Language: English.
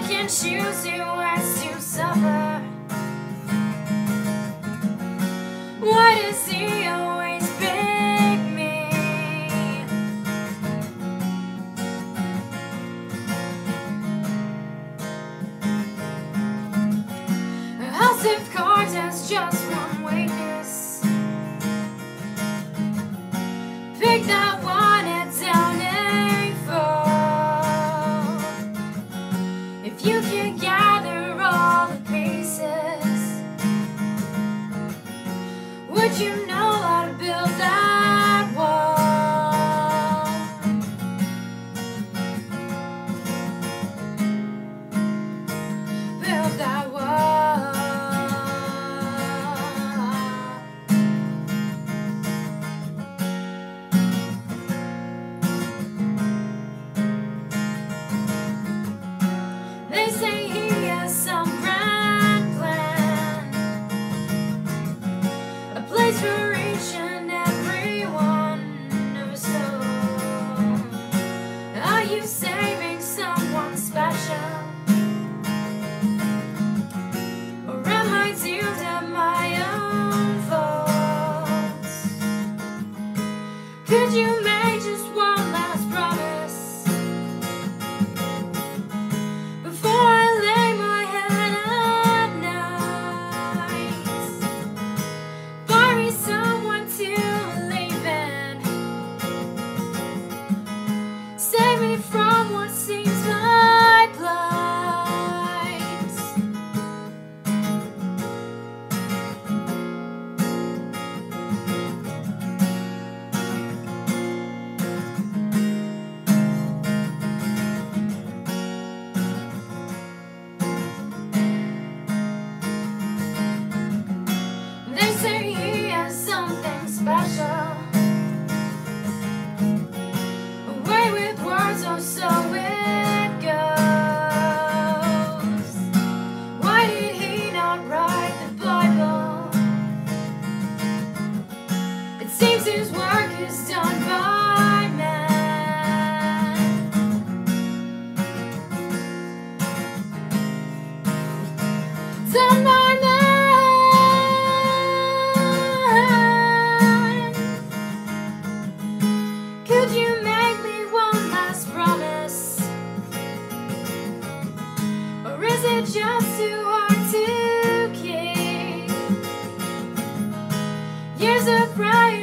can choose who has to suffer. Why does he always pick me? A house of cards has just one weakness. Pick that one head down and fall. If you can gather all the pieces, would you know how to build that wall? Build that wall. They say he has some grand plan, a place for each and every one of us. So, are you saving someone special, or am I doomed at my own faults? Could you make just one last promise before I lay my head at night? Buy me someone to believe in, save me from what seems my plight. They say he has something special, a way with words, or so it goes. Why did he not write the Bible? It seems his work is done by man. Done by man. Could you make me one last promise, or is it just too hard to keep? Years of pride